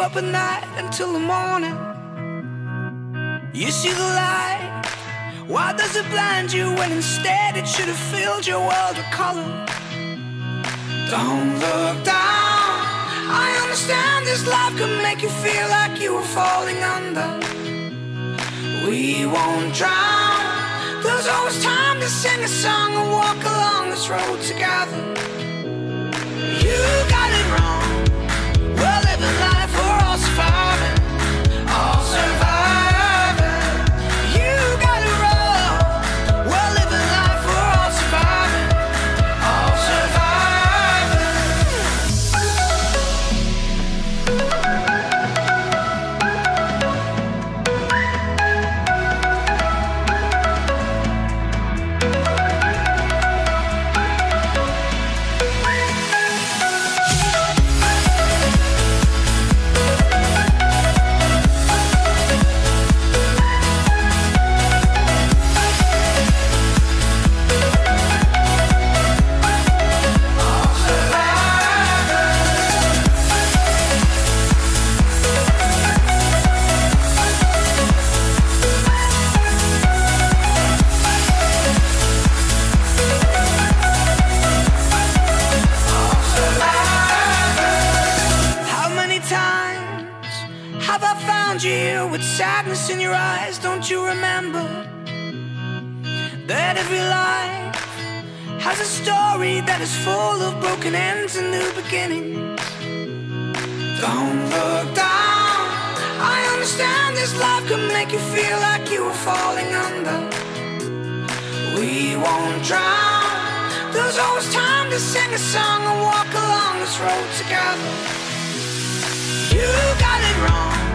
up at night until the morning. You see the light, why does it blind you when instead it should have filled your world with color? Don't look down, I understand this life could make you feel like you were falling under. We won't drown, there's always time to sing a song and walk along this road together. You got it wrong, we're living life, we're all surviving, all surviving. You got it wrong, we're living life, we're all surviving, all surviving. Have I found you here with sadness in your eyes? Don't you remember that every life has a story that is full of broken ends and new beginnings? Don't look down, I understand this life could make you feel like you were falling under. We won't drown, there's always time to sing a song and walk along this road together. You got it wrong,